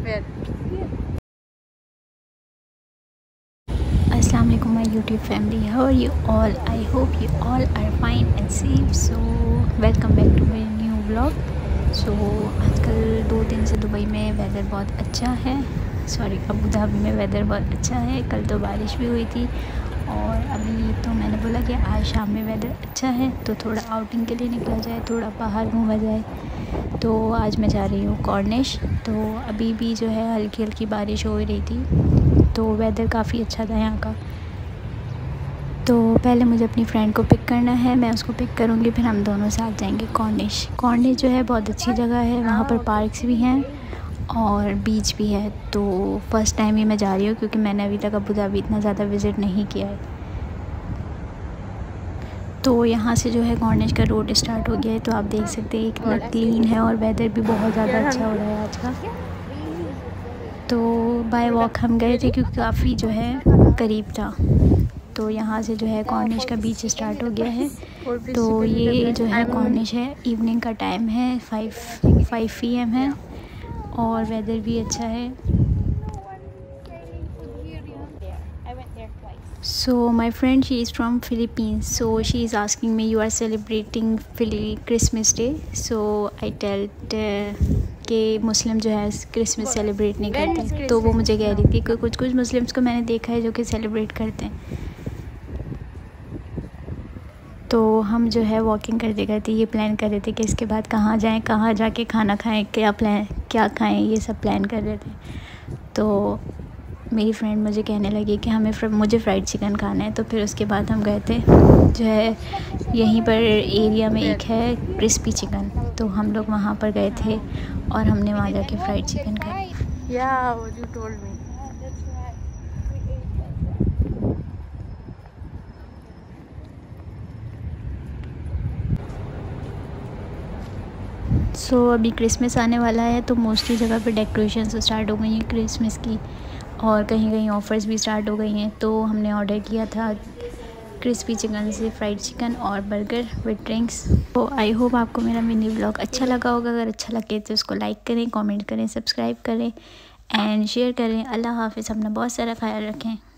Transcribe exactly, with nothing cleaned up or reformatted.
Assalamu alaikum my YouTube family, how are you all? I hope you all are fine and safe. So welcome back to my new vlog. So आजकल दो दिन से Dubai में weather बहुत अच्छा है, sorry Abu Dhabi में weather बहुत अच्छा है। कल तो बारिश भी हुई थी और अभी तो मैंने बोला कि आज शाम में वेदर अच्छा है तो थोड़ा आउटिंग के लिए निकला जाए, थोड़ा बाहर घूमा जाए। तो आज मैं जा रही हूँ कॉर्निश। तो अभी भी जो है हल्की हल्की बारिश हो रही थी, तो वेदर काफ़ी अच्छा था यहाँ का। तो पहले मुझे अपनी फ्रेंड को पिक करना है, मैं उसको पिक करूँगी, फिर हम दोनों साथ जाएंगे कॉर्निश। कॉर्निश जो है बहुत अच्छी जगह है, वहाँ पर पार्क्स भी हैं और बीच भी है। तो फ़र्स्ट टाइम ही मैं जा रही हूँ क्योंकि मैंने अभी तक अबू धाबी इतना ज़्यादा विज़िट नहीं किया है। तो यहाँ से जो है कॉर्निश का रोड स्टार्ट हो गया है, तो आप देख सकते हैं कितना क्लीन है और वेदर भी बहुत ज़्यादा अच्छा हो रहा है आज का। तो बाय वॉक हम गए थे क्योंकि काफ़ी जो है करीब था। तो यहाँ से जो है कॉर्निश का बीच स्टार्ट हो गया है। तो ये जो है कॉर्निश है, इवनिंग का टाइम है, फाइव फाइव पी एम है और वेदर भी अच्छा है। So my friend, she is from Philippines, so she is asking me, you are celebrating Christmas day? So I tell कि मुस्लिम जो है क्रिसमस सेलिब्रेट नहीं करते। तो वो मुझे कह रही थी कि कुछ कुछ मुस्लिम्स को मैंने देखा है जो कि सेलिब्रेट करते हैं। तो हम जो है वॉकिंग करते करते ये प्लान कर रहे थे कि इसके बाद कहाँ जाएं, कहाँ जाके खाना खाएं, क्या प्लान क्या खाएं, ये सब प्लान कर रहे थे। तो मेरी फ्रेंड मुझे कहने लगी कि हमें मुझे फ्राइड चिकन खाना है। तो फिर उसके बाद हम गए थे, जो है यहीं पर एरिया में एक है क्रिस्पी चिकन, तो हम लोग वहाँ पर गए थे और हमने वहाँ जाके फ्राइड चिकन खाया। सो so, अभी क्रिसमस आने वाला है तो मोस्टली जगह पे डेकोरेशन स्टार्ट हो गई हैं क्रिसमस की, और कहीं कहीं ऑफ़र्स भी स्टार्ट हो गई हैं। तो हमने ऑर्डर किया था क्रिस्पी चिकन से फ्राइड चिकन और बर्गर विद ड्रिंक्स। तो आई होप आपको मेरा मिनी व्लॉग अच्छा लगा होगा। अगर अच्छा लगे तो उसको लाइक करें, कमेंट करें, सब्सक्राइब करें एंड शेयर करें। अल्लाह हाफ़िज़, अपना बहुत सारा ख्याल रखें।